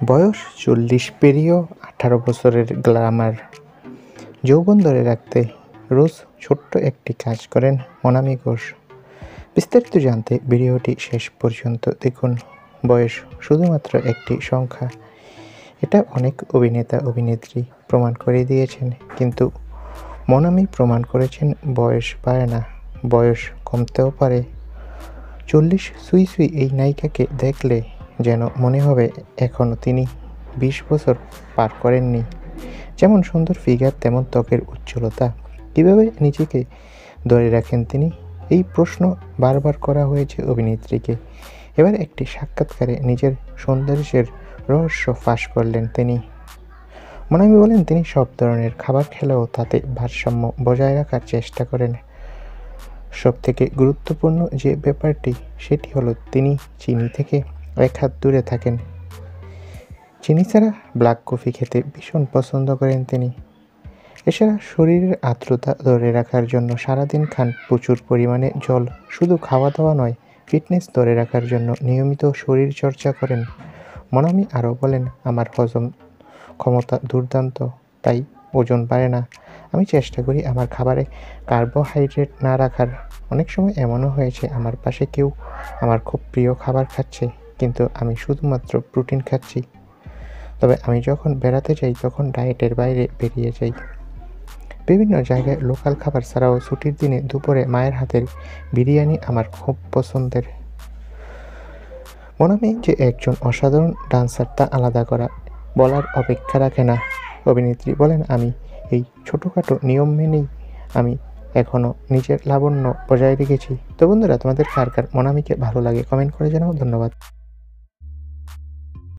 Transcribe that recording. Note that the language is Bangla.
বয়স ৪০ পেরিয়েও ১৮ বছরের গ্ল্যামার, যৌবন ধরে রাখতে রোজ ছোট্ট একটি কাজ করেন মনামি ঘোষ। বিস্তারিত জানতে ভিডিওটি শেষ পর্যন্ত দেখুন। বয়স শুধুমাত্র একটি সংখ্যা, এটা অনেক অভিনেতা অভিনেত্রী প্রমাণ করে দিয়েছেন, কিন্তু মনামি প্রমাণ করেছেন বয়স বাড়ে না, বয়স কমতেও পারে। ৪০ সুই সুই এই নায়িকাকে দেখলে যেন মনে হবে এখনও তিনি ২০ বছর পার করেননি। যেমন সুন্দর ফিগার, তেমন ত্বকের উজ্জ্বলতা। কীভাবে নিজেকে ধরে রাখেন তিনি? এই প্রশ্ন বারবার করা হয়েছে অভিনেত্রীকে। এবার একটি সাক্ষাৎকারে নিজের সৌন্দর্যের রহস্য ফাঁস করলেন তিনি। মনামি বলেন, তিনি সব ধরনের খাবার খেলেও তাতে ভারসাম্য বজায় রাখার চেষ্টা করেন। সবথেকে গুরুত্বপূর্ণ যে ব্যাপারটি, সেটি হলো তিনি চিনি থেকে এক হাত দূরে থাকেন। চিনি ছাড়া ব্ল্যাক কফি খেতে ভীষণ পছন্দ করেন তিনি। এছাড়া শরীরের আর্দ্রতা ধরে রাখার জন্য সারাদিন খান প্রচুর পরিমাণে জল। শুধু খাওয়া দাওয়া নয়, ফিটনেস ধরে রাখার জন্য নিয়মিত শরীর চর্চা করেন। মনামি আরও বলেন, আমার হজম ক্ষমতা দুর্দান্ত, তাই ওজন বাড়ে না। আমি চেষ্টা করি আমার খাবারে কার্বোহাইড্রেট না রাখার। অনেক সময় এমনও হয়েছে আমার পাশে কেউ আমার খুব প্রিয় খাবার খাচ্ছে, কিন্তু আমি শুধুমাত্র প্রোটিন খাচ্ছি। তবে আমি যখন বেড়াতে যাই তখন ডায়েটের বাইরে বেরিয়ে যাই। বিভিন্ন জায়গায় লোকাল খাবার ছাড়াও ছুটির দিনে দুপুরে মায়ের হাতের বিরিয়ানি আমার খুব পছন্দের। মনামি যে একজন অসাধারণ ডান্সার তা আলাদা করা বলার অপেক্ষা রাখে না। অভিনেত্রী বলেন, আমি এই ছোটোখাটো নিয়ম মেনেই আমি এখনও নিজের লাবণ্য বজায় রেখেছি। তো বন্ধুরা, তোমাদের কার কার মনামিকে ভালো লাগে কমেন্ট করে জানাও। ধন্যবাদ।